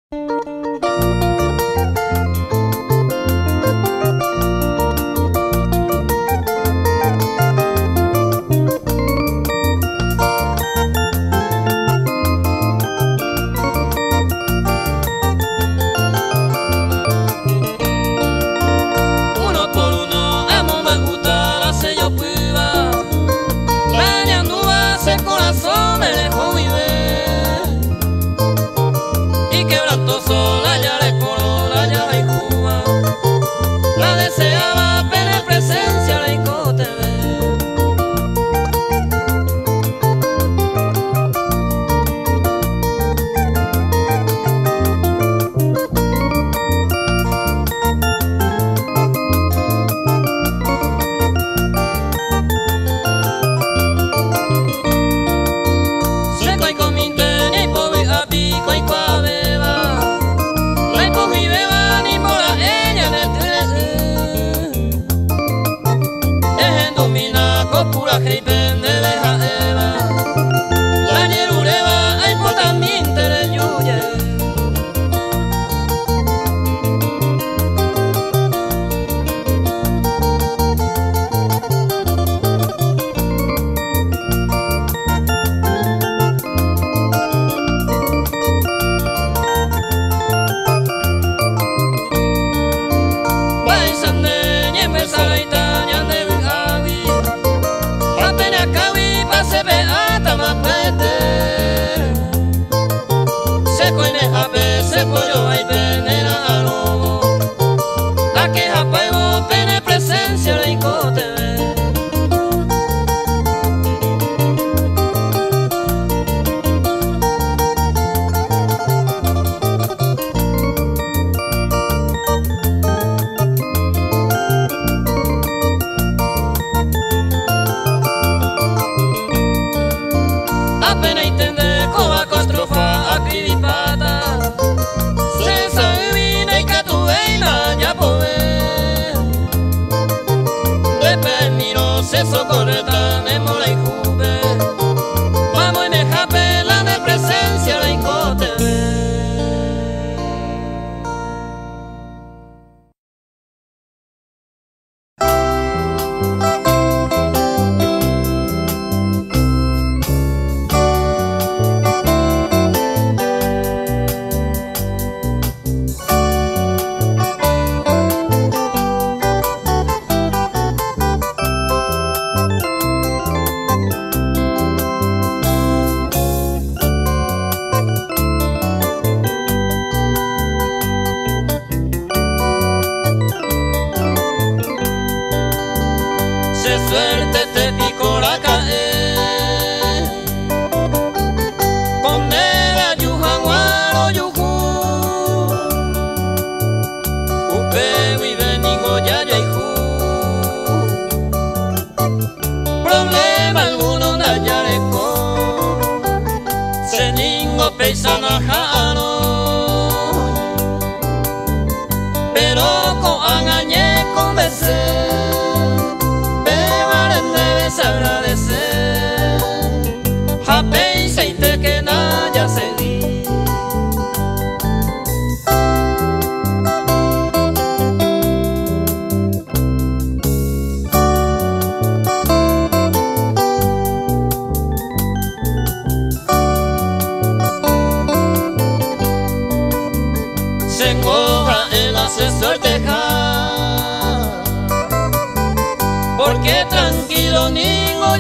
Porque tranquilo ningo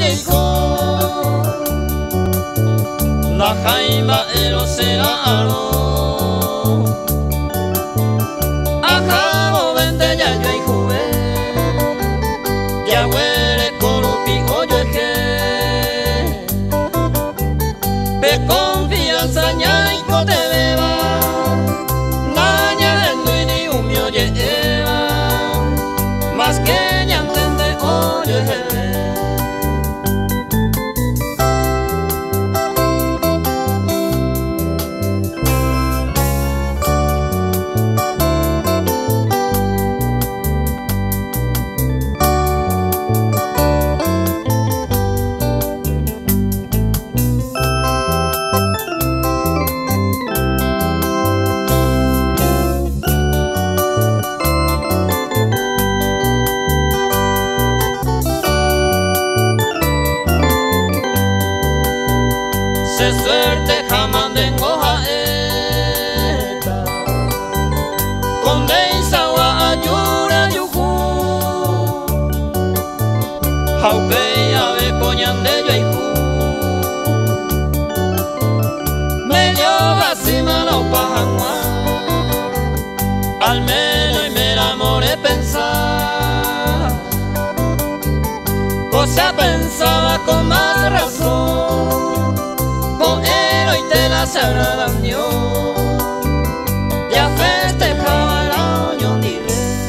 llegó la jaima el océano. Ajabo vente ya yo y juve ya huele corupi hoyo eje pe confianza ña y cote beba naña endo y ni un mio lleva más que ñantende hoyo eje. Haupe a ve coñan de yo y medio así malo pajangua, al menos y me enamoré pensar, cosa pensaba con más razón, con él hoy te la sabrá daño, ya festejaba el año diré.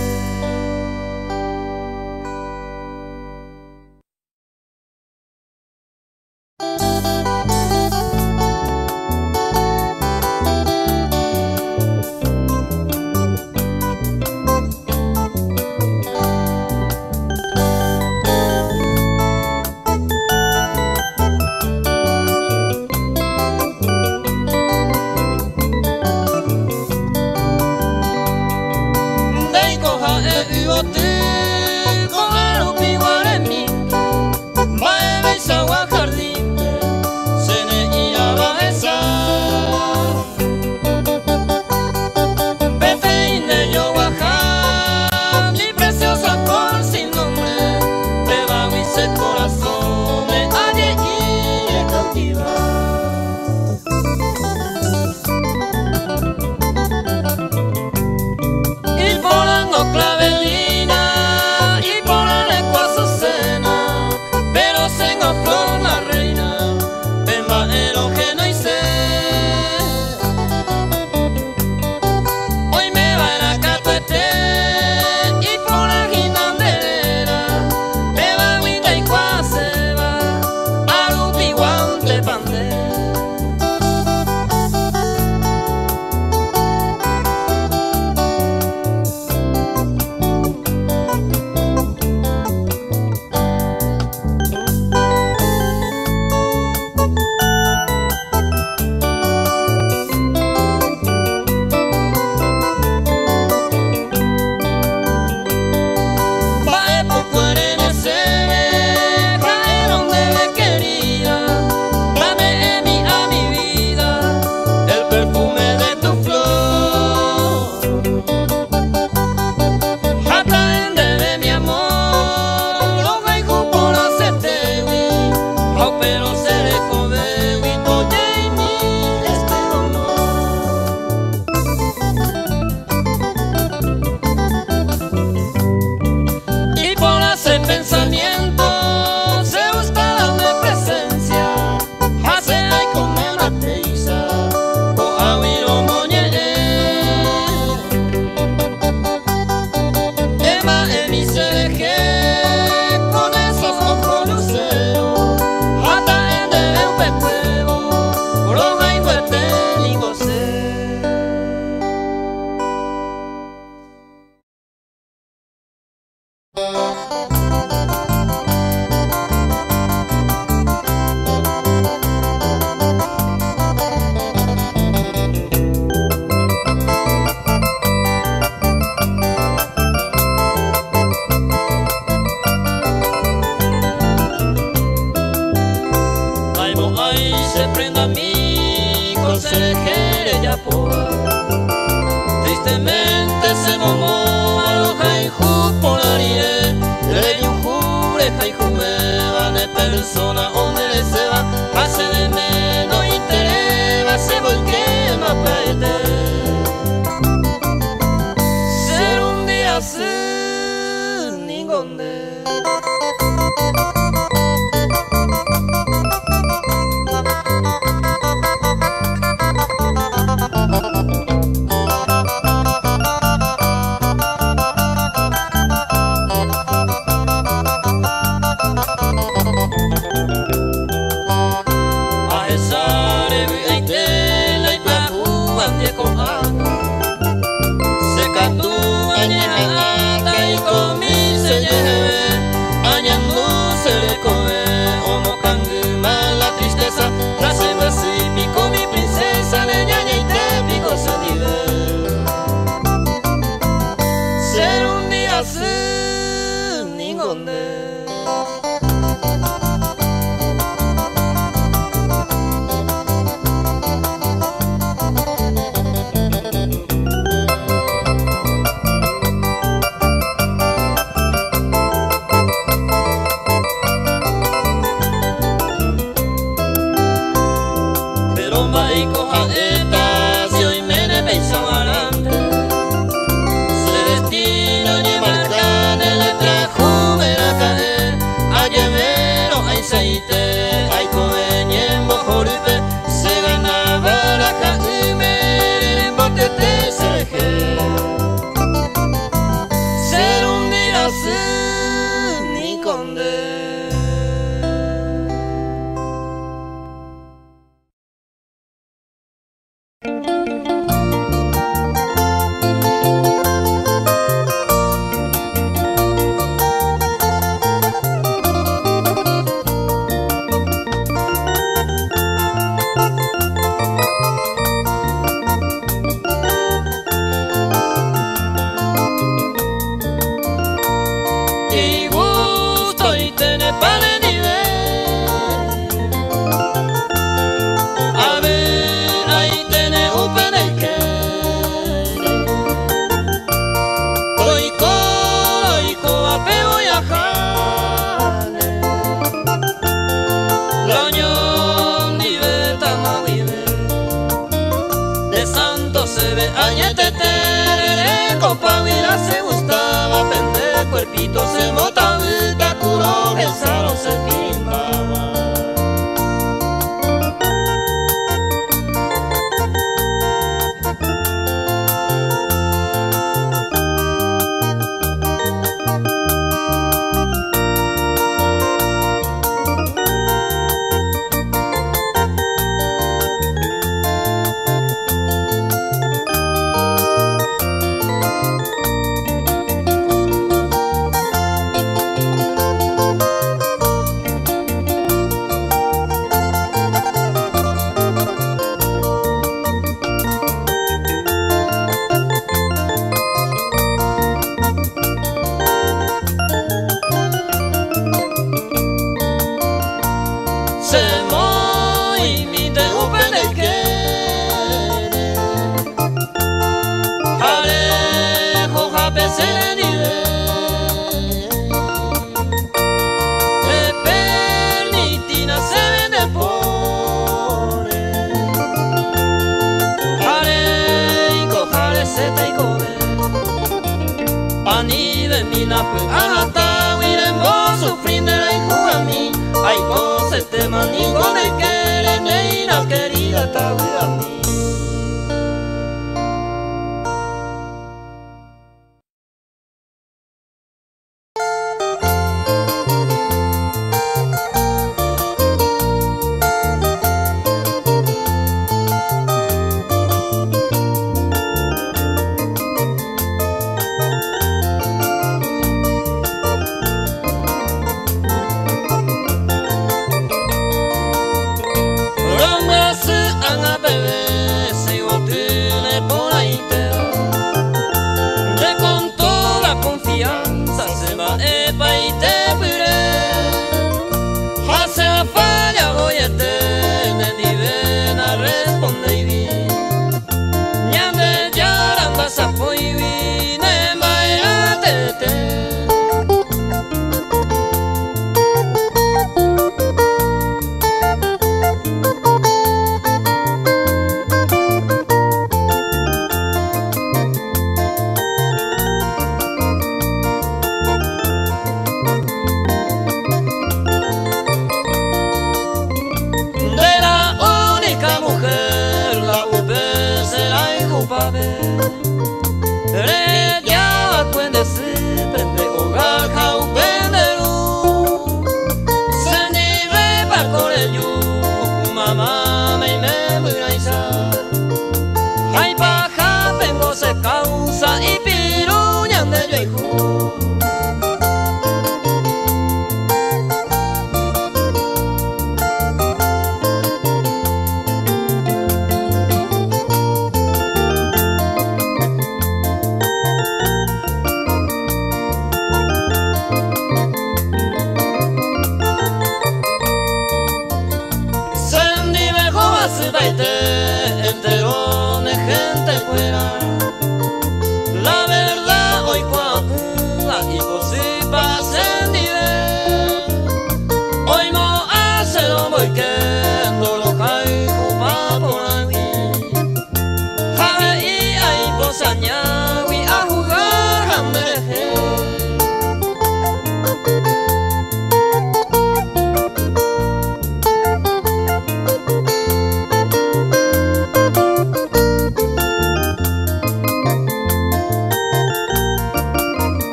Tristemente se momó a los haiku por la rie, le dio un jure haiku me va de persona o merece va, hace de menos interés, va se volque más pete. Ser un día sin ningún de. acompáñate, compa, mira, se gustaba, pende cuerpito se mota, te curó, el salón se pimbaba. Ahata wirembo sufrindera ikuami aiko setema ningo de querer neina querida tawiami.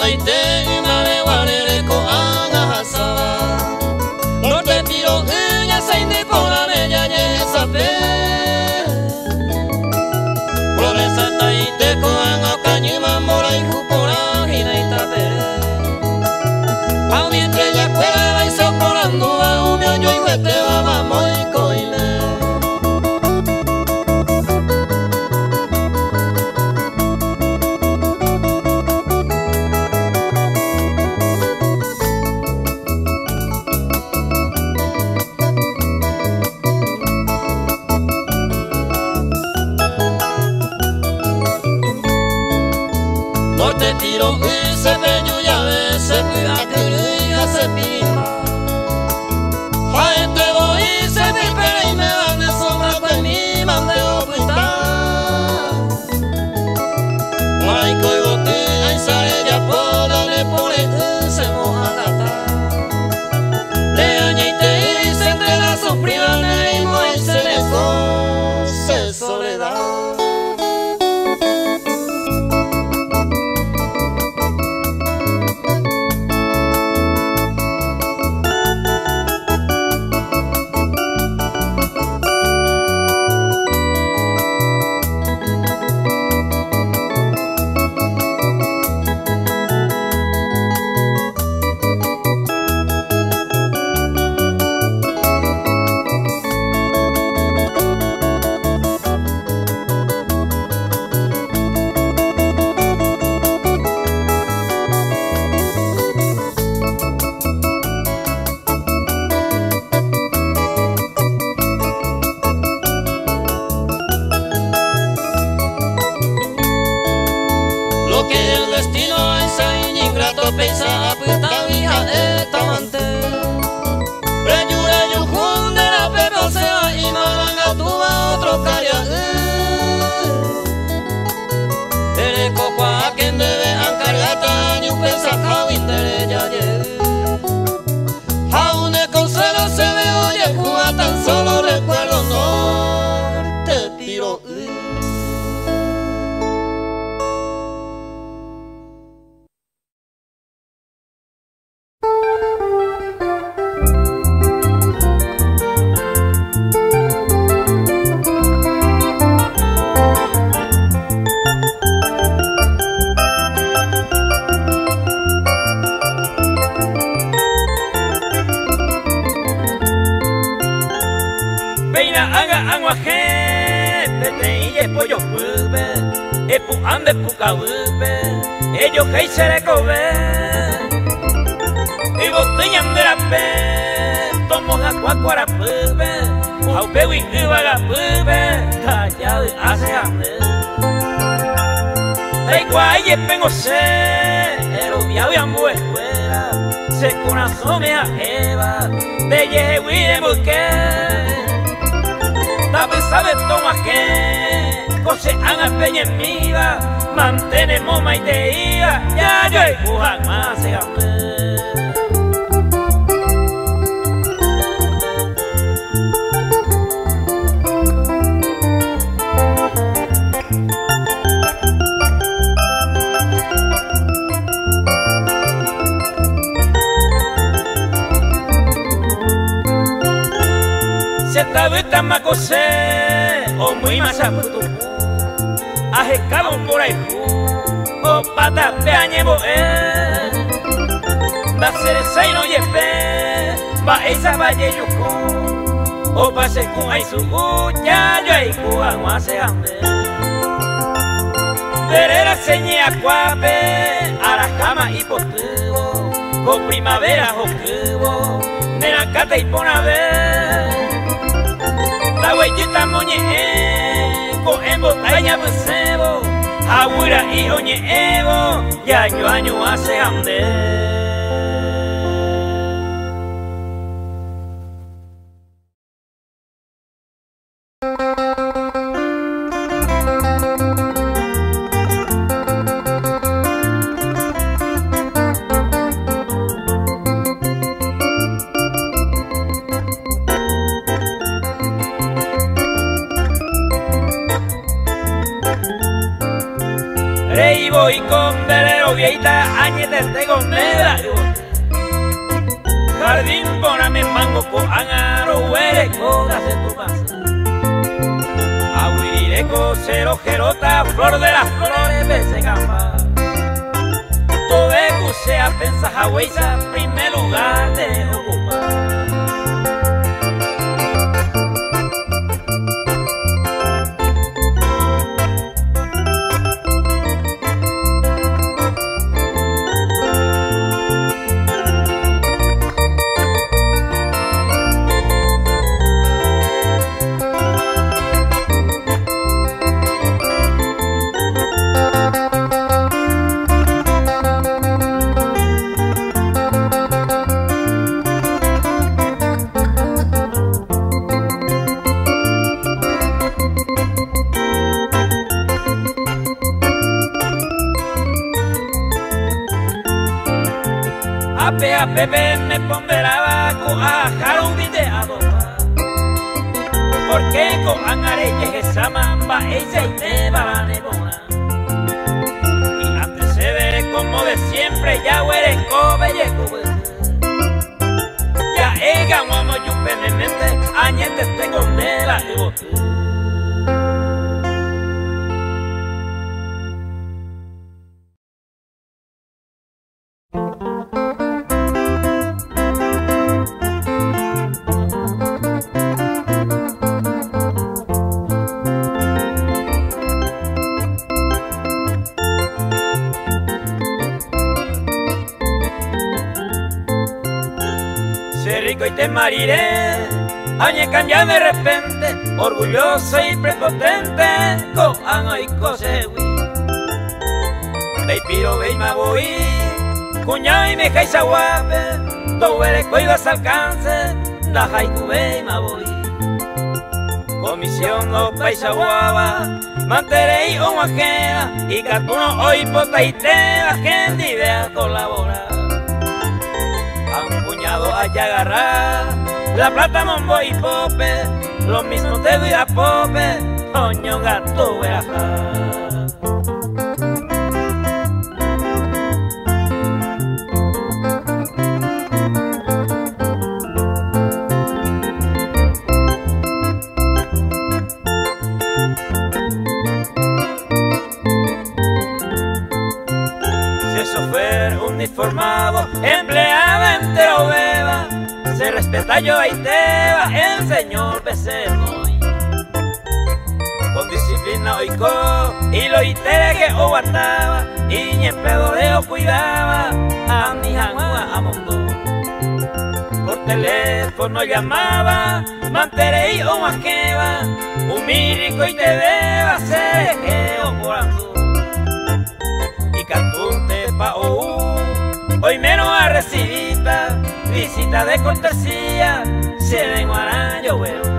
taite mare warere ko anga hasaba norte tiro nya sainde pora meja ye sabe promesa taite ko anga kanyima mora iku pora hina itapere a mi estrella cuela va y soporando a un yo y juete va vamos y coile. Norte tiro y se peño ya ve se cuida que se pima. A este voy se me pera y me van de sombra con mi mande oculta. Ay coigo que ay sale ya poda le pone se moja gata. Le añite y se entrega su prima y muy se le se soledad. Lo que el destino es ahí ingrato pensa apuesta vieja etamante Reyura yujun de la pepa se va y malanga tuva otro caria Ere copa quien debe encargata ni pensa kawin de ya ye Aún de consuelo se ve oye juega tan solo recuerdo no te tiro pollo pube, epu ande puka ube, ellos que se le cobe, y botellan de la pe, tomo la cuacuara pube, au pewi uva la pube, tallado hace ande. Da igual y pengo se, el viaje a mu escuela, se corazón me a Eva, de yehui de buque. Sabe, sabe, toma que José Ana Peña en miga mantenemos más de iba ya yo empujan más se gambe se tabuta macosé o muy masaputu ajecado por ahí o pata peañevo da cereza y no yepe va esa valle yuko o pase con ahí su ya yo ahí cuando hace hambre verera seña cuape a las camas y postuvo con primavera o cubo de la cata y pona ver la huellita moñe con en botella besebo agüira y oñe evo ya yo año hace ande Rey voy con velero vieita, añete tengo negra. Jardín pona mi mango ko angaro huere codas de tu masa. Aguirireco cero gerota, flor de las flores vese gamba. Tobecu sea pensa haweisa, primer lugar de ocupar. A Pepe me ponderaba con a Jarubin de adoba. Porque con angareche que esa mamba ella y me va la nebona. Y antes se ve como de siempre ya huele cobe y cobe. Ya ega mono yupe de mente añete tengo nela y bote. Rico y te mariré, añe cambia de repente, orgulloso y prepotente, con ano y cosewi. Beipiro beima voy, cuñado y me jaisa guape, do vereco ibas alcance, da jaiku beima voy. Comisión no paisa guava, manterei o majera, y catuno hoy pota y te va gente idea colaborar. Allá agarrar la plata, mombo y pope, lo mismo te doy a pope, coño gato verajá. Si eso fuera uniformado, empleado entero beba, se respeta yo y te va el señor Becernoy. Con disciplina oico y lo itere que oguataba, y ni en pedoreo cuidaba a mi jangua a mundo. Por teléfono llamaba, manterei o maqueba, un mírico y te deba ser que ocorando. Y cantunte pa' hoy menos a recibita, visita de cortesía, se ven guarán yo veo.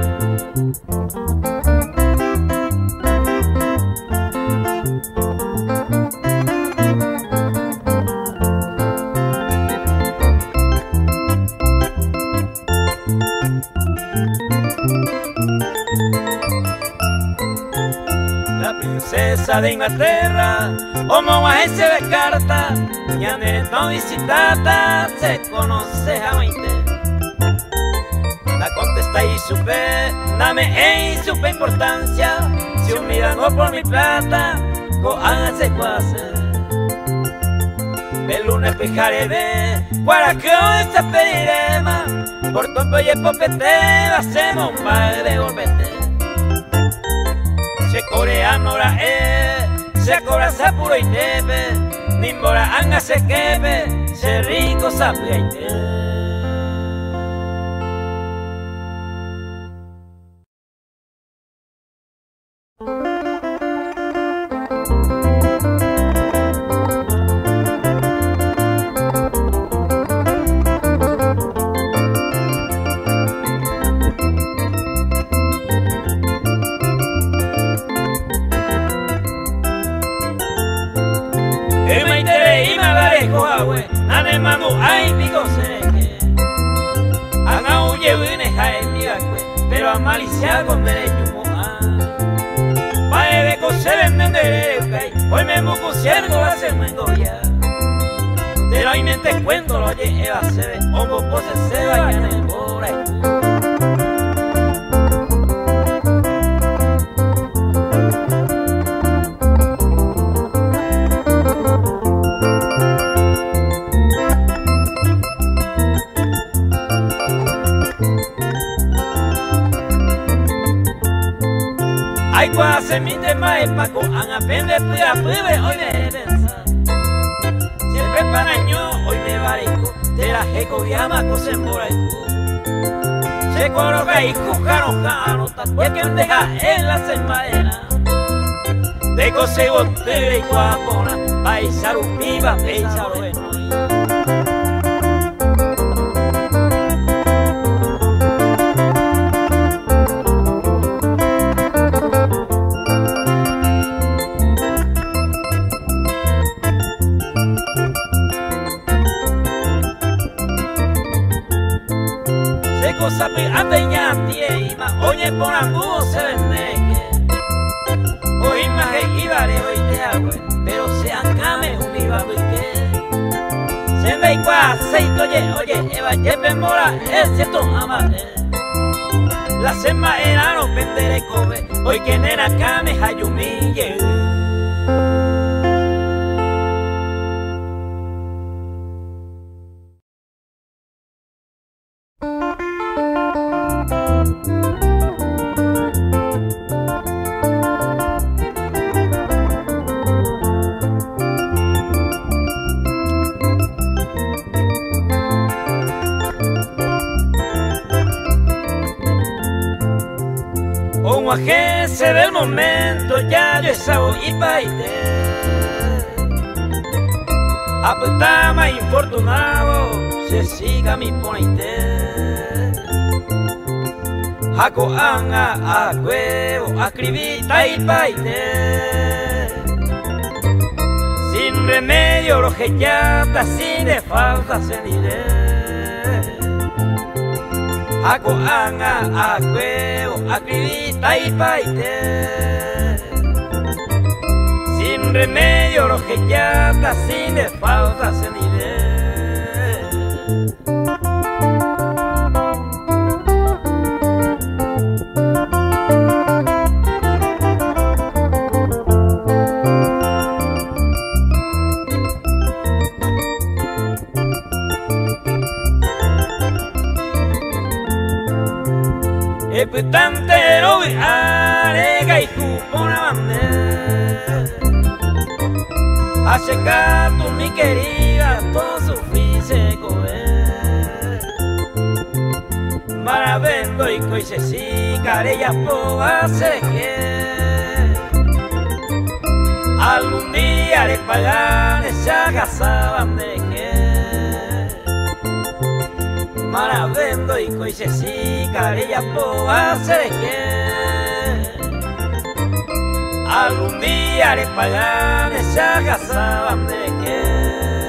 La princesa de Inglaterra, como a ese descarta, ya no visitata, se conoce a 20. La contesta y supe, dame y supe importancia, si un mirango por mi plata, hágase cuase. El lunes pijaré de guaracao esta perirema, por tonto y popete, hacemos un baile de golpete. Se coreano la se cobra puro y tepe, nimbora anga se quepe, se rico sapia y te. Pero a malicia con derecho moja, pa' de coser en Dendereucay, hoy me pusieron a hacer mengoya. De la mente cuento lo lleva se ve, homo pose se bañan en el bora. Ay, cuando se mi tema de Paco, han aprende puya puya, hoy me pensa. Siempre paraño, hoy me varico, de la jeco llama cosa en boraico. Se coloca y cujaron janota, porque un deja en la semana. De cose botella y cuapona, paisar un viva, paisar un bueno. Sapi ateña tiema, oye por amor se vendeque. Hoy más que ibare hoy te hago, pero se acame un vivado y que. Se me igual aceite, oye, eva yepe mora, es cierto amare. La sema era no pendere cobe, hoy que nena came hayumille. Que se ve el momento, ya yo sabo y paite. Apetama infortunado, se siga mi ponite. Jaco anga a huevo, a cribita y paite. Sin remedio, lo que ya está, sin de falta se diré. Jaco anga a huevo, a cribita y paite. Sin remedio, lo que ya está, sin de falta se diré. Eputantero y arega y cupona bandera. Hace gato mi querida, todo sufrí se comer. Maravendo y coise si carella poa se que. Algún día les pagan esa casaban de que. Maravendo y coise si carella poa se que. Algún día les pagan esa casaban de que.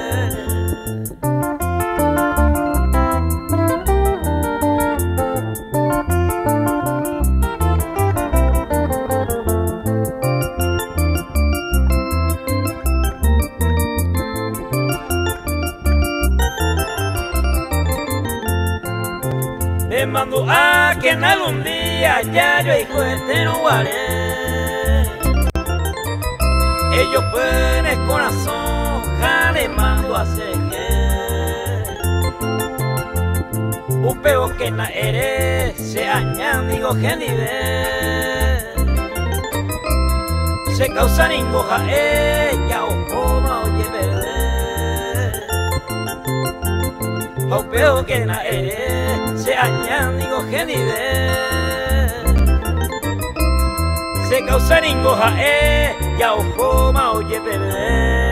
Me mando a que en algún día ya yo hijo de no guaré. Ellos pueden el corazón, jale mando a seguir. Un peo que na eres, se añan digo que ni ve. Se causa ningoja ella o coma oye verde. Un peo que na eres, se añan digo que ni ve. Se causa ningoja ya o coma oye bebé.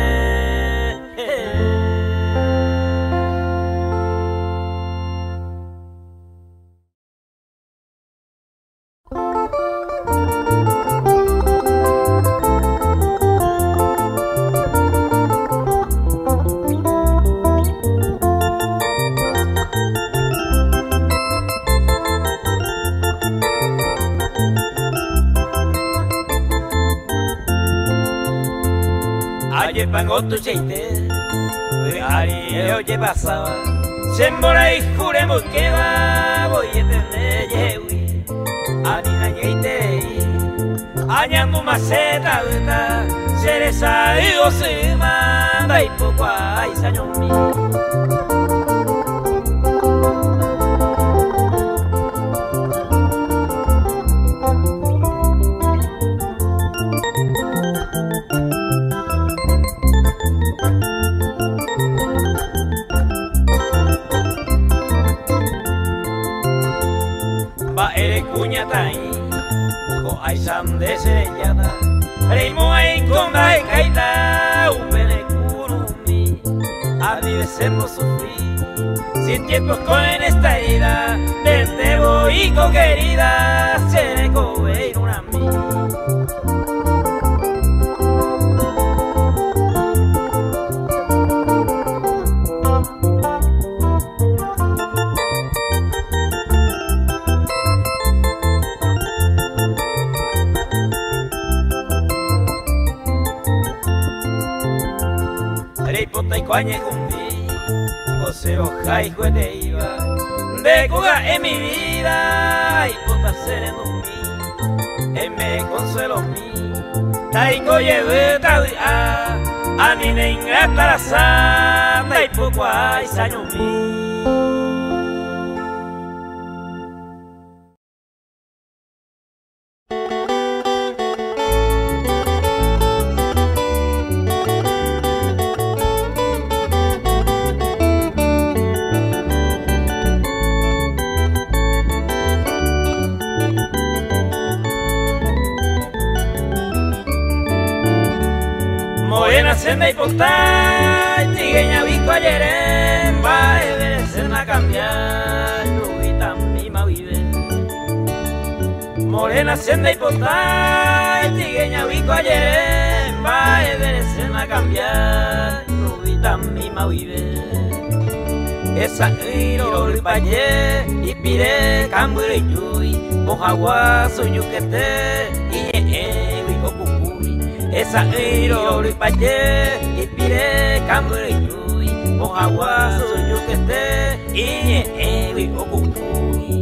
pango tu cheite ari oye pasaba sembora y juremos que va voy a tener yewi ani na yeite añando maceta veta cereza y se manda y poco hay sañón mi cuñatai ko ai sam de señada reimo ai con ai caita upene kurumi a vivemos sufrir sin tiempo con esta herida de debo y con querida seré cobeir una mí Cuañe cumbi, José Oja y Juete iba, de cuga en mi vida, y pota sereno mi, me consuelo mi, taiko lleve taudia, a mi nenga tarazanda, y poco hay saño mi. Senda y postal, tigueña bico ayer en va a cambiar, rubita misma vive. Morena senda y postal, tigueña bico ayer en va a cambiar, rubita misma vive. Esa iro y paye y pire cambure y chuy, con agua sueño que te y esa iro y paye y pire cambure y chuy, con agua sueño que te y cucuy.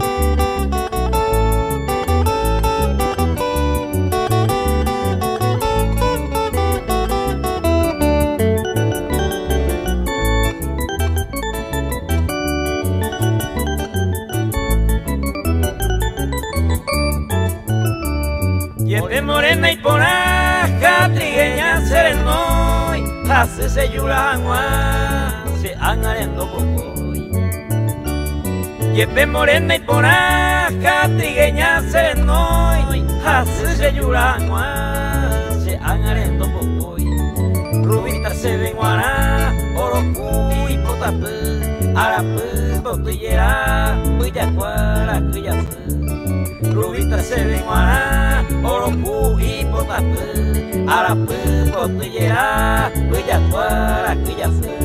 Yepe morena y ponaja, trigueña serenoy, hace se yurangua, se angarendo cocoy. Yepe morena y ponaja, trigueña serenoy, hace se yurangua, se angarendo cocoy. Rubita se venguana, orocuy, potape, arape, botellera, buyacuara, cuyape. Rubita se venguana, orocu y potape, arape, botellera, buyacuara, cuyape.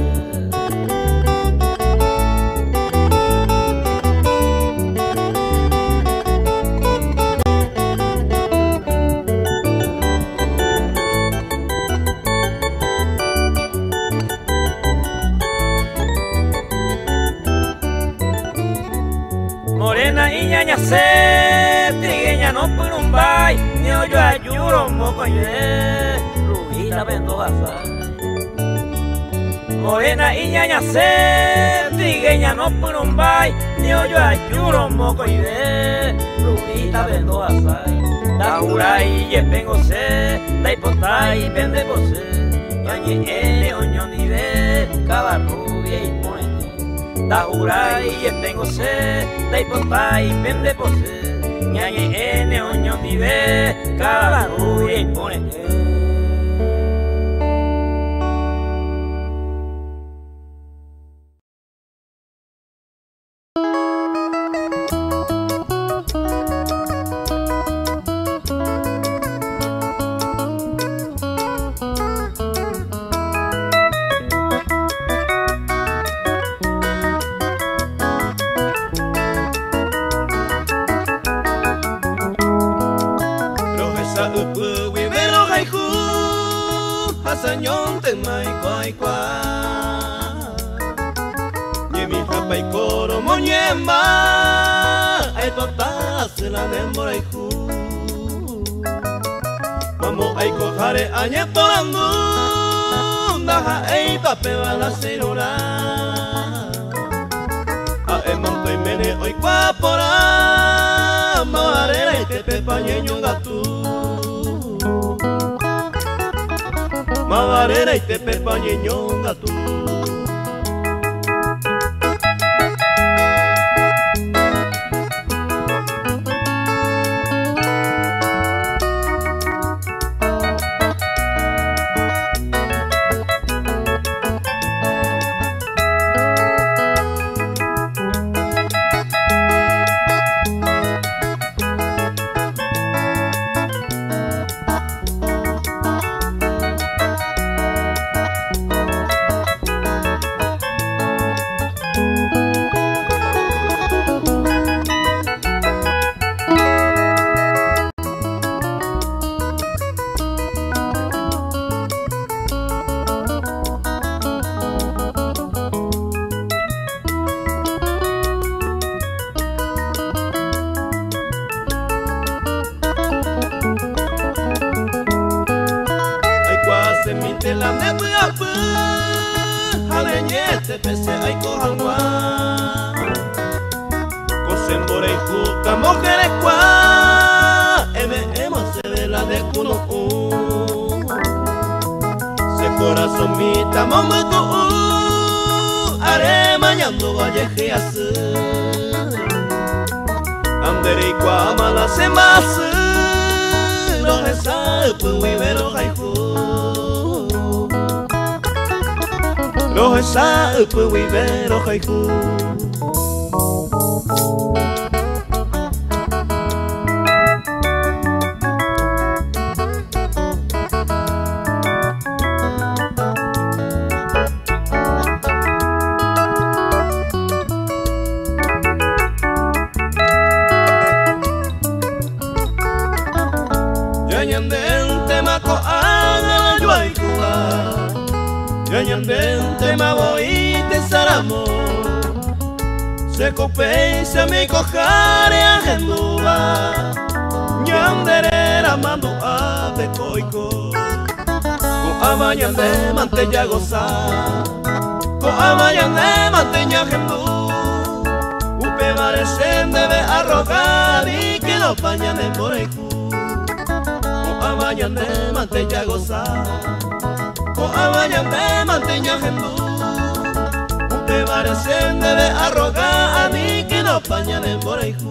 Morena y ñaña se, trigueña no purumbay, ni yo ayuro mocoye, rubita vendo azar. Morena y ñaña se, trigueña no purumbay, ni yo ayuro mocoye, rubita vendo azar. Da uray y pengo se, da ipotay vende pose, ñañe ene oño ni ve, cava rubia y pone. Da uray y tengo se, da ipotay vende pose, ñañe ene oño ni ve, cava rubia y pone. Hãy subscribe cho kênh Ghiền Mì Gõ để không bỏ lỡ mai quay qua như mi hapai coro monyemba ai tota se la demora iku mamo ai ko hare anya torandu ndaha ai pape bala senora a emanto imene oi qua pora maarera ite pepañeño gatu maarera ite pepañeño gatu la me bua haleñete pese ay cojalwa cosembore puta mujeres qua emo se ve la de cuno se corazón mita mamma tu are mañando valleje asu andere qua mala se mas lo esa pu vivero haiku lo esa pu vivero haiku Yanyandente ma voy te saramo se copei se mi cojare agenduba Nyanderera mando a te coico Ko amayande manteya goza Ko amayande manteya agendu Upe baresen debe arrogar y que no pañan en boreiku Ko amayande manteya goza Ko amayande manteya agendu Upe baresen debe arrogar y que no pañan en boreiku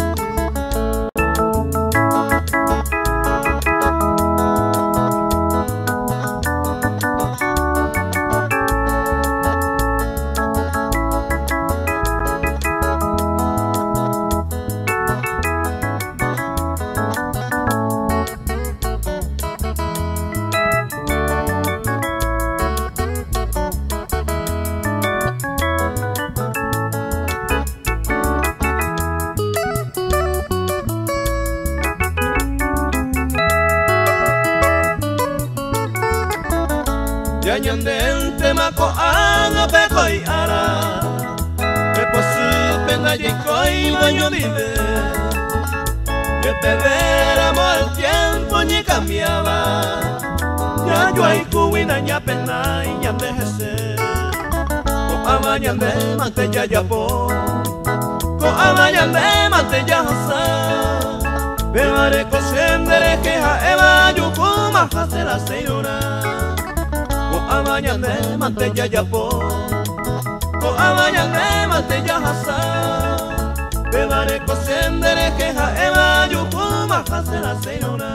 Yanyandente mako anga pekoi ara Peposu penda yikoi baño vive De perder amor el tiempo ni cambiaba Ya yo hay cuina ya pena y ya envejece Ko amayande manteya yapo Ko amayande manteya hasa Bebare kosendere keha eva yukuma hase la señora Amayande manteya yapo Ko amayande manteya hasa Bebare kosendere keha eva yukuma hase la señora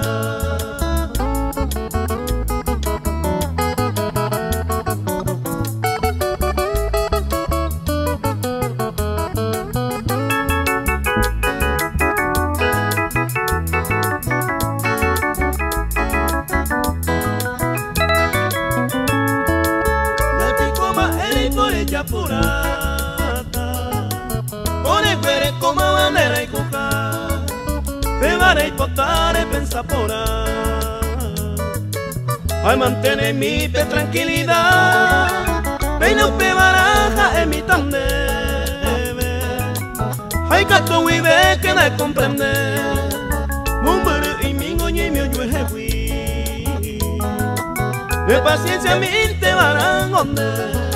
Purata Pone quere come bandera y coca Bevare y potare pensa pora Ay, mantener mi pe tranquilidad, peina pe baraja en mi tandeme. Ay, gato vive que no comprende, mumbere y mingo y mi oyo es de paciencia mi te van donde.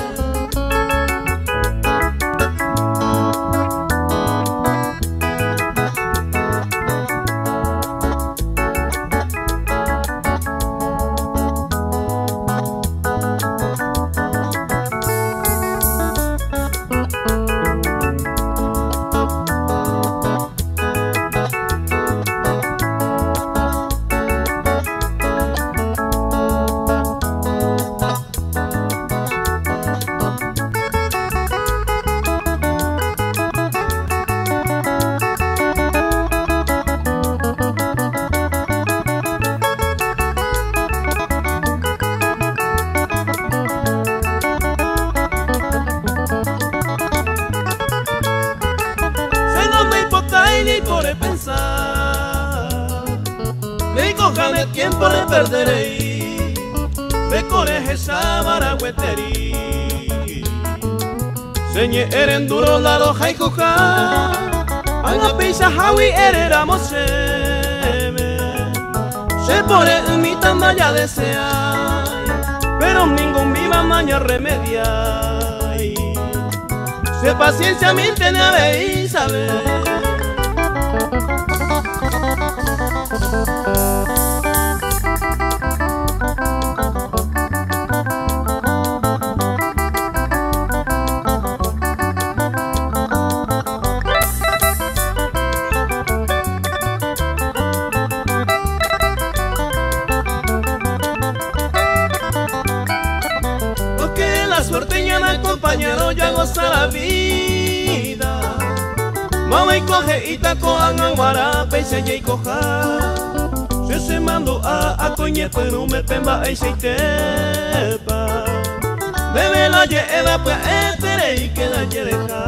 Ni por pensar, me cojan el tiempo de perderé, me coleje esa baragüeteri. Señe eren duro la loja y coja, anga pisa hawi ereramos se pone en mi tanda ya desea, pero ningún viva maña remedia. Se paciencia mi tenía y saber. Porque la suerte ya me ha acompañado ya a gozar la vida. Mama y coge y taco angan guarape y se y coja. Se mando a coñe pero me pemba y se tepa. Bebe la lleva pues espere y queda llereja.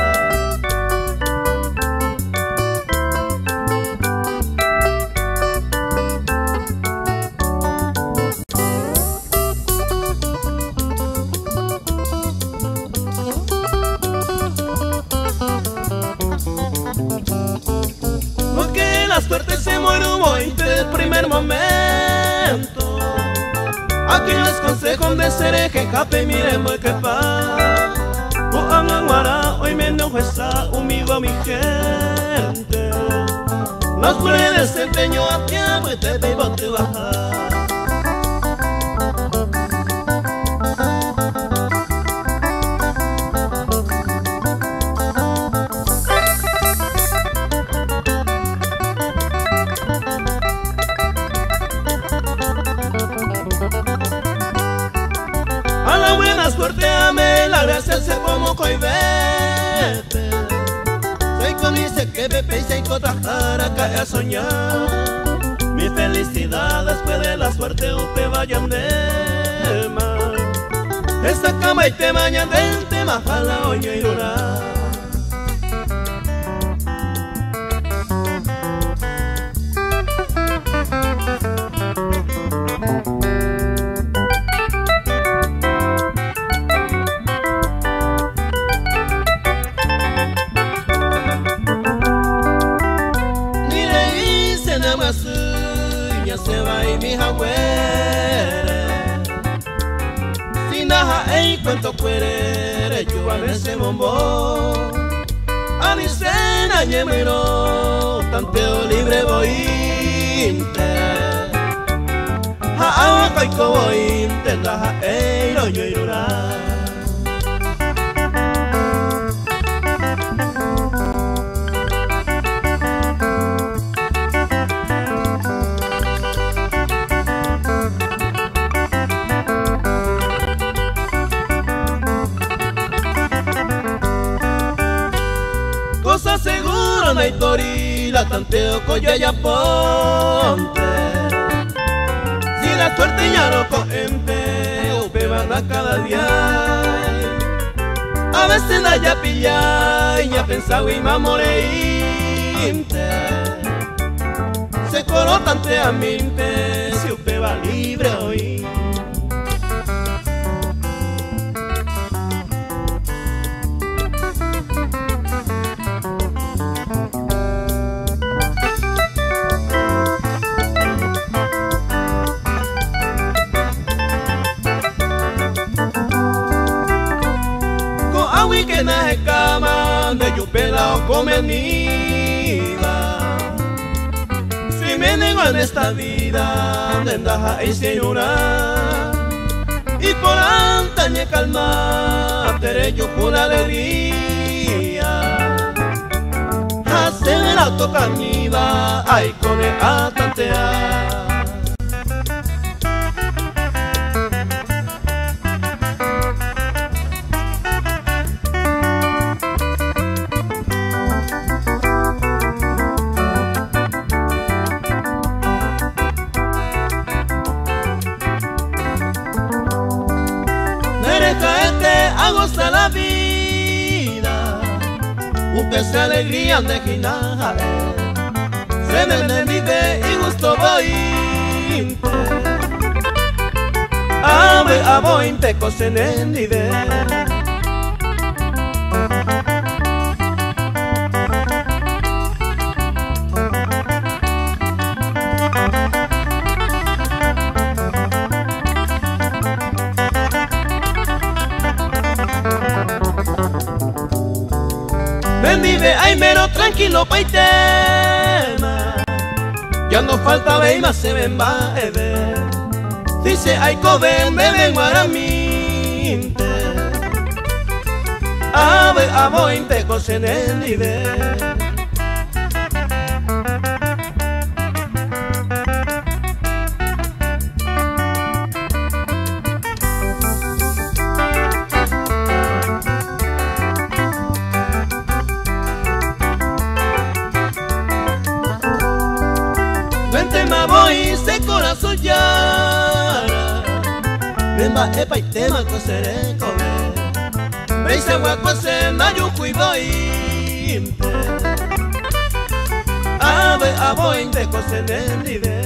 Porque la suerte se muere desde el primer momento. Aquí les consejo de ser que jape miremos que pa. O anguara hoy me enojo esa humildo a mi gente. Las puedes desempeño a tiempo y te veo te bajar. A la buena suerte ame, la gracia se como coibete. Soy con dice que Pepe y se cotajara cae a soñar. Mi felicidad después de la suerte usted vayan de mar. Esta cama y te bañan del tema jala oño y llorar. Ya se va y mi jagüere si naja ey cuento cuere yo a ese mombo anicena ñemero tanteo libre bointe ja agua coico bointe naja ey no yo llorar. Cosa seguro no hay torila, tanteo coyo ya ponte. Si la suerte ya no coente, o beban a cada día. A veces da ya pilla, y ya pensaba y me moreinte. Se colo tante a minte, si usted va libre hoy. y que na cama de yo pelao comeniva. Si me nego en esta vida de ndaja y señora y por antañe calma derecho por alegría hacer el autocamiva ay con el atantear. A gozar la vida, usted se alegría de ginar, se me vive y gusto voy, a voy te cosen en vive. Vive ay mero tranquilo paitema, ya no falta ve más se ven va ver. Dice ay coben beben guaraminte, ave a vointe cosen en vive. Corazón yara, memba epa y tema cosere come, veise huacose na yo cuido impe, ave abo inte cosene live.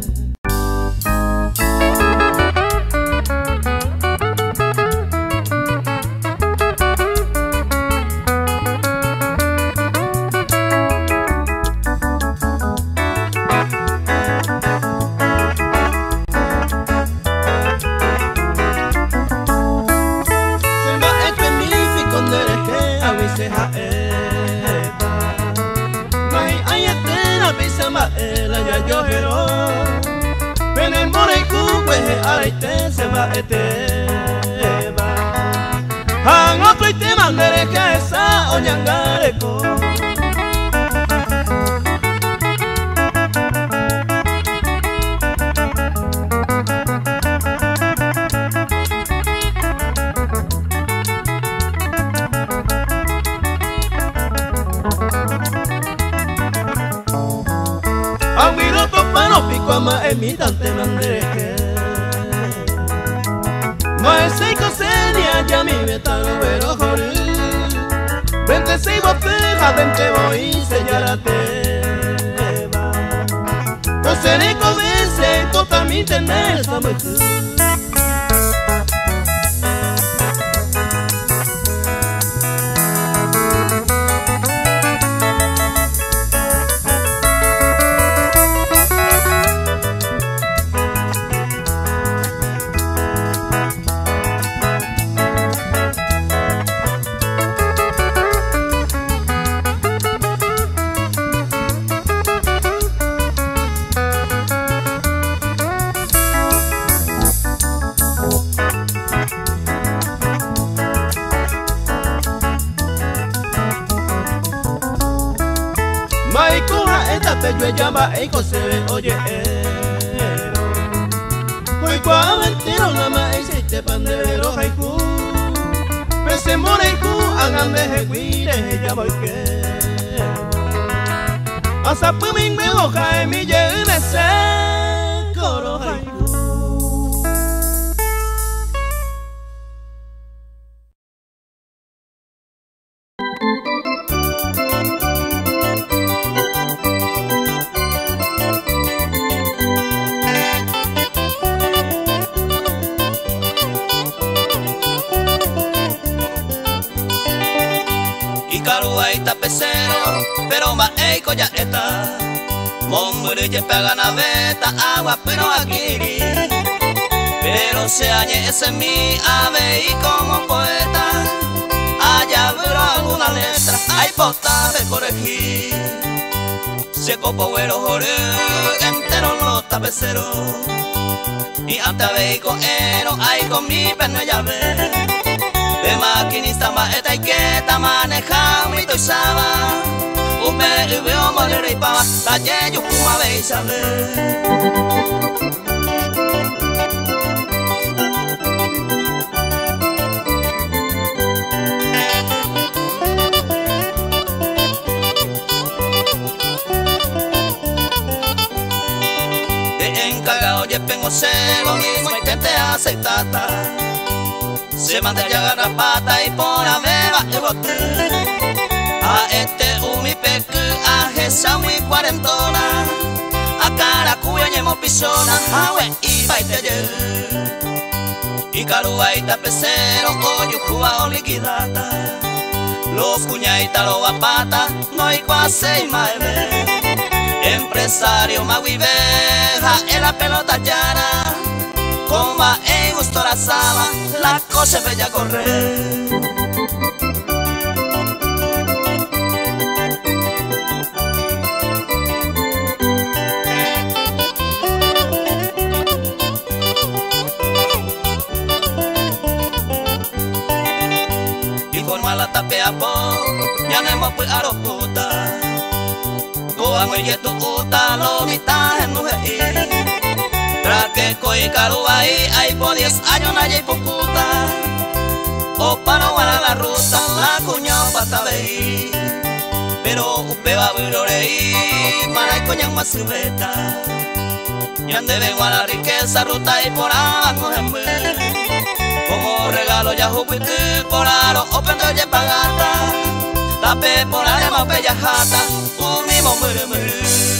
Te se va eteba han otro y te mandaré que esa oñangareco a mi roto pano pico ama en mi tante mandaré. Ese cosenia ya mi vetano pero joru, vente si boteja vente voy sellarate va, cosene comece totalmente en esta mujer. Yo llama e se ve oye hoy cuando entero la maíz te pandero haiku pese moreiku hagan de guire ya voy que hasta puming me hoja en mi llene se coro haiku. Pero más eco ya está, Mongore ya pega naveta, agua pero aquí. Pero se halle ese mi ave y como poeta, allá pota de corregir. Se copo güero jore, entero los tapeceros. Y antes veicoero, ahí con mi perno ya ve. De maquinista maeta y que ta maneja mi toisaba. Upe veo molere y pava, talle yo kuma beisabe. Encargado y pengo sé lo mismo y que te aceitata. Se manda ya garrapata y por la beba y bote. A este umi peque, a esa muy cuarentona. A cara cuya ñemo pisona, a we y baite ye. Y carua y tapecero, oyu cuba o liquidata. Los cuñaita lo guapata, no hay pase y maebe. Empresario maguiveja en la pelota llana. Coma en gusto la saba, la cosa bella correr. Y forma la tapea po, ya no hemos pues aroputa. Koa muy yetu uta lo mitad en mujer. Traque koi carua y por 10 años nadie puputa. O para guardar la ruta la cuña pata veí. Pero upe va virorei, maray coña más subeta. Yande vengo a la riqueza ruta y por abajo en ver. Como regalo ya jupiti por aro o pendo ye pagata. Tape por arema bella jata, un mismo mure.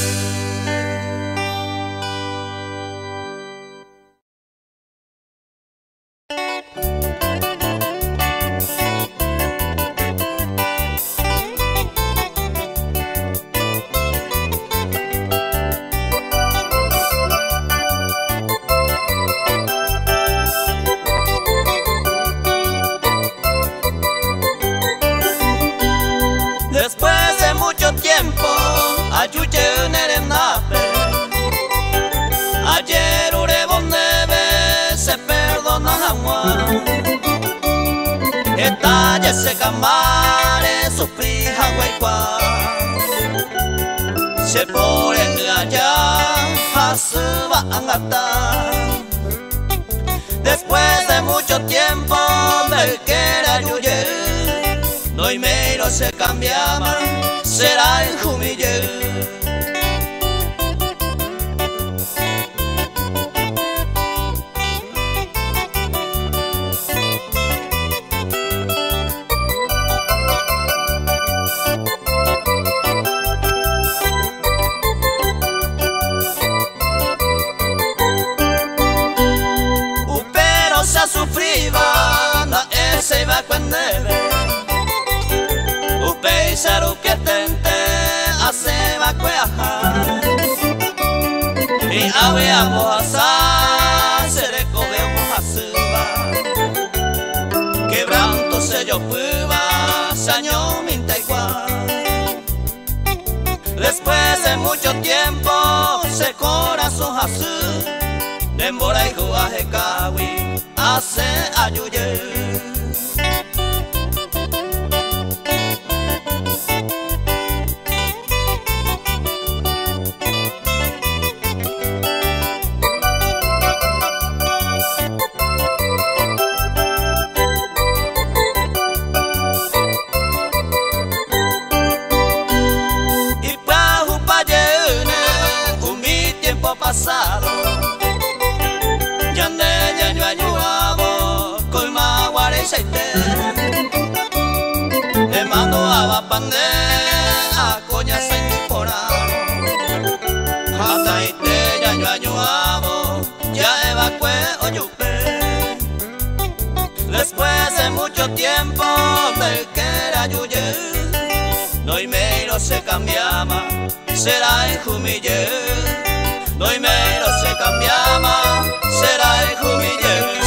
Después de mucho tiempo, ayuye nerenape. Ayer urebo neve, se perdona agua. Esta ya se camare, sufrí agua. Se pone allá, asuba angata. Después de mucho tiempo, me quiere ayuye. No y meiro se cambiaba, será el humille. Pero se sufriva, na ese va con neve. Saru que tente hace va cueja. Y aveamos a se recogemos a suba. Quebranto se yo puba, saño minta igual. Después de mucho tiempo se corazón azul. Dembora y juaje kawi hace ayuye. Pasado yande yaño ayuabo con maguare seite le mando a bapande a coña sendiporano hasta ite yaño ayuabo ya evacué oyupe. Después de mucho tiempo del que era yuye no y meiro se cambiaba será el humille. No y menos se cambiaba, será el humille.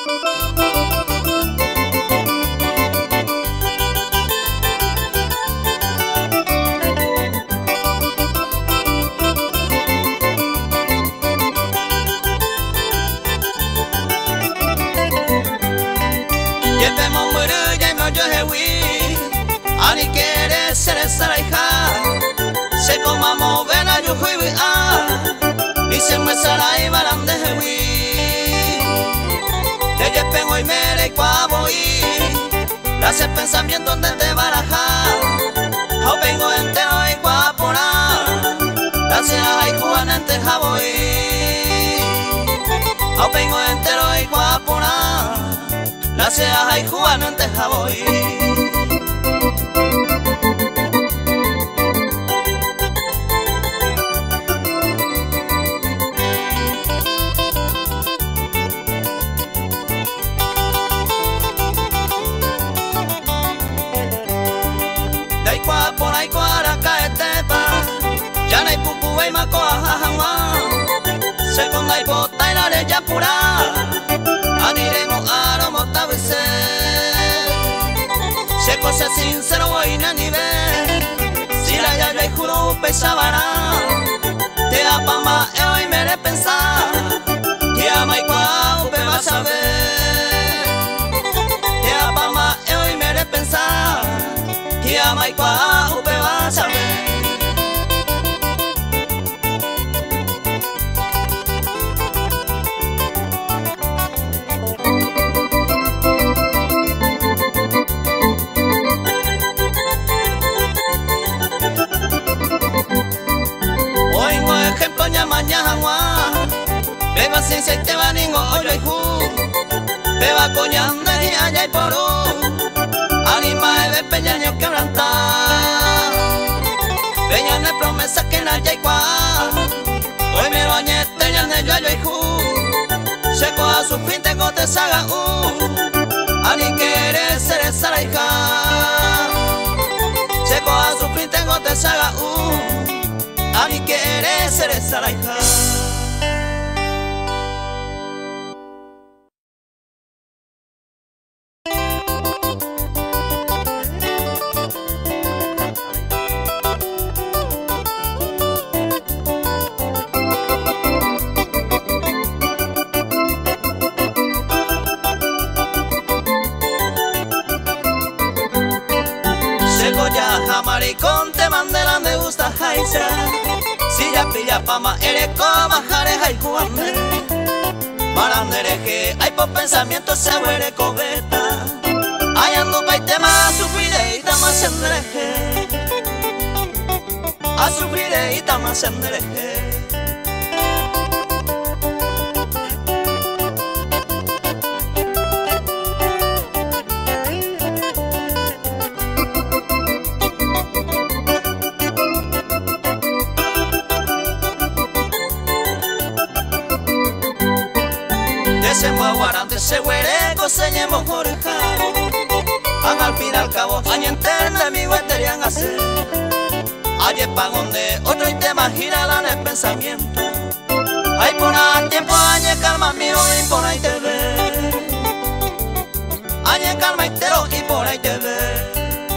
Ani quiere ser esa hija, se coma mover a yo fui y se me sala y balan de hewi. De yepen hoy me le cuavo y la hace pensamiento donde te baraja. Ho vengo entero y guapona, la hace ay juana en tejaboy. Ho vengo entero y guapona, la hace ay juana en tejaboy. Por ahí cuara cae tepa, ya no hay pupu y macoa jajawa. Se con la bota y la leya pura, aniremos a lo motabese. Se cosa sincero voy a nivel, si la ya yo juro pesabara. Te da pamba hoy me de pensar, que ama y cuau me vas a ver. Te da pamba hoy me de pensar, que ama y cuau me vas a ver. Oingo ejemplo ya mañana beba ciencia y te va ningo hoyo y ju beba coñanda y allá y porú anima de peñaño quebrantar peñane promesa que na ya y cuá hoy me lo añete ya ne yo y ju seco a su fin tengo te saga ani quiere ser esa la hija seco a su fin tengo te saga ani quiere ser esa la hija. Maricón te mandela me gusta jaisa si ya pilla pama eres como jare jaikuane marandere que hay por pensamiento se huele cogueta hay ando pa y tema sufrire y tama sendereje a sufrire y tama sendereje. Se muaguarante se huele coseñemos oreja al fin al cabo añenterne mi hueterían hacer ayer pa' donde otro y te imaginarán el pensamiento hay por al tiempo añe calma mío y por ahí te ve añe calma entero y por ahí te ve.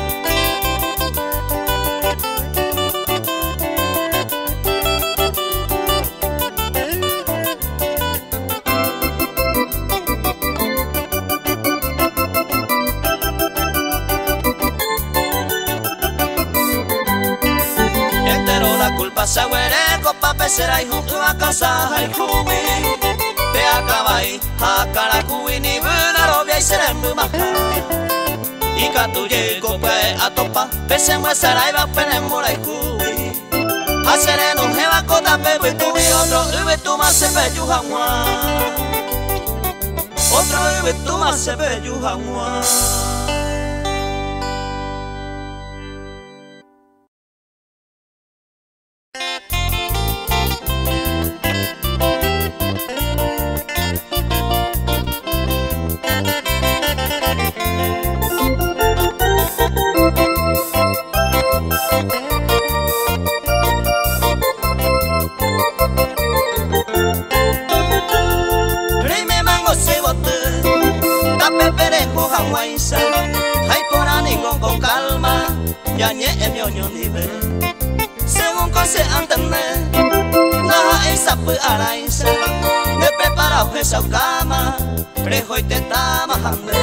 Se huele copa pecera y junto a casa hay cubi ve a cabai a cara cubi ni buena robia y será muy maja y catuye copa a topa pese muestra y va penemora y cubi a sereno jeva cota bebe tu y otro ube tu más se ve yujanwa otro ube tu más se ve yujanwa. Rime mango se bote se antenne na esa pu araisa de preparado esa cama prejo y te tamajande.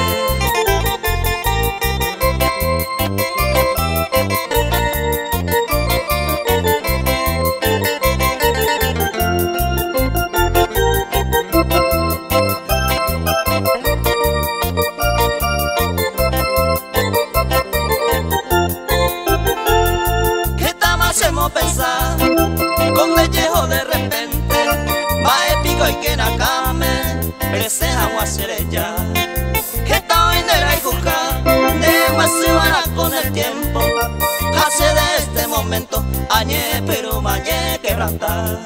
Pensar con mellejo de repente va épico y que nakame preseja o hacer ella que ta hoinera y juca de guasuara con el tiempo hace de este momento añe pero mañe quebrantar.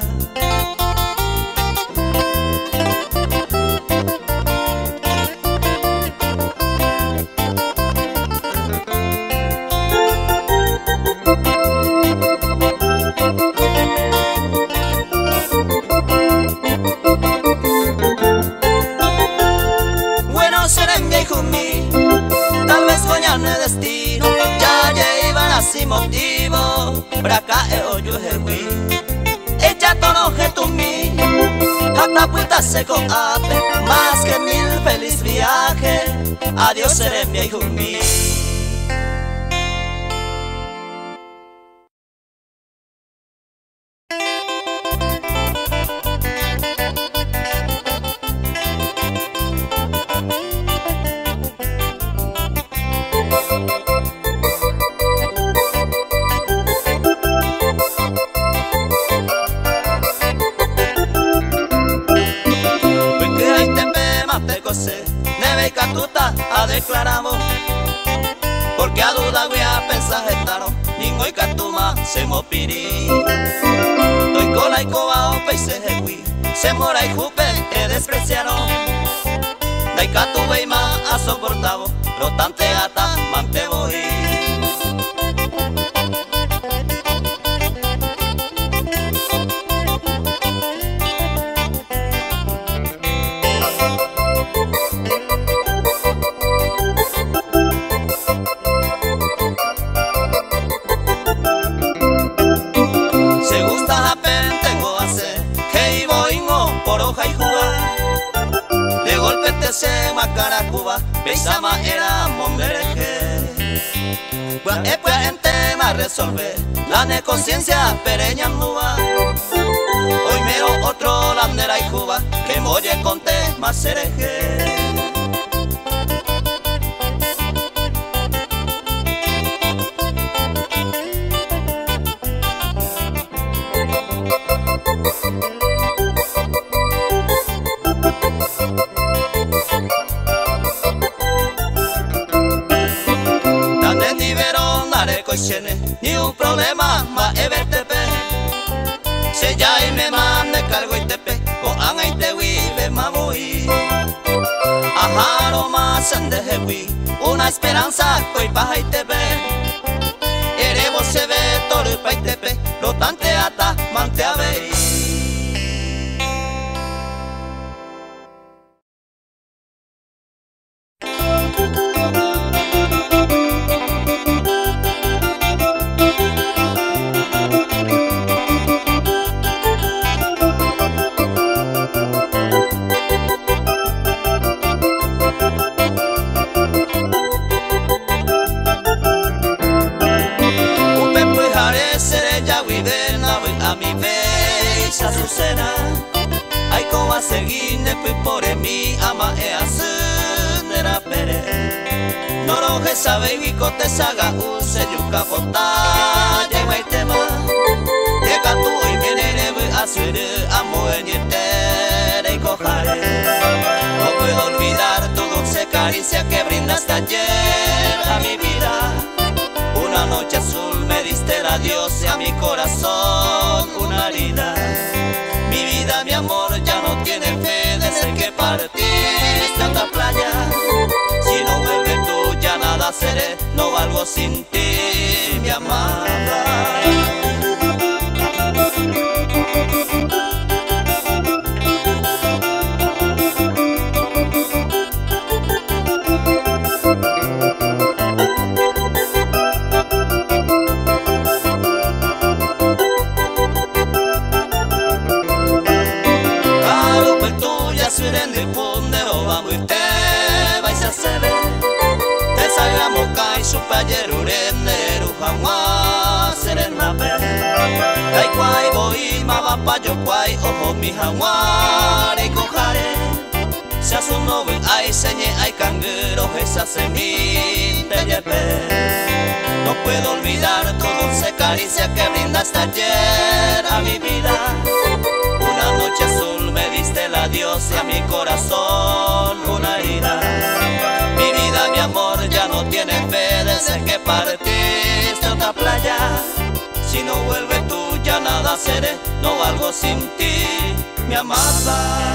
Tal vez coñarme destino ya llevan así motivo braca e oyo jewi ella tonoje tu mi hasta puta se con ape más que 1000 feliz viaje adiós seré mi hijo mío. Declaramos porque a duda voy a pensar estaron ningo y catuma se mopiri doy cola y coba o peise jewi se mora y jupe que despreciaron dai catuba y más a soportavo lo tante ata mante voy. Se macaracuba, pesama era mondereje. Pues en tema resolver la neconsciencia pereña nuba. Hoy mero otro landera y cuba que molle conte más cereje. Ni un problema más evertepe se ya y me mande cargo y tepe con anga y te vive mamui ajaro más en dejewi una esperanza coi baja y tepe erebo se ve todo pa y tepe lo tante ata mante a ver. Azucena, ay como a seguir después por mi ama e asunera pere. No lo que sabe y cote saga use yuca pota lleva el tema. Llega tú y viene a ser amo en y cojare. No puedo olvidar tu dulce caricia que brindaste ayer a mi vida. Una noche azul me diste el adiós y a mi corazón una herida. Mi vida, mi amor, ya no tiene fe desde que partiste a la playa. Si no vuelves tú ya nada seré, no valgo sin ti, mi amada. payocuay, ojo mi jaguar y cojare. Se hace un novio, hay señe, hay canguro, esa semita yepe. No puedo olvidar tu dulce caricia que brindaste ayer a mi vida. Una noche azul me diste el adiós y a mi corazón una herida. Mi vida, mi amor, ya no tiene fe desde que partiste a otra playa. Si no vuelves tú ya nada seré, no valgo sin ti, mi amada.